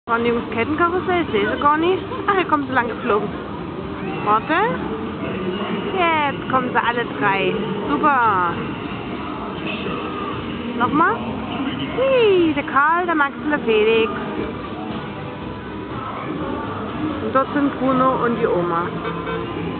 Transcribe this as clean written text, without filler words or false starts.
Waren die ums Kettenkarussell? Ich sehe sie gar nicht. Ach, hier kommen sie lang geflogen. Warte. Jetzt kommen sie alle drei. Super. Nochmal. Hui, der Karl, der Max und der Felix. Und dort sind Bruno und die Oma.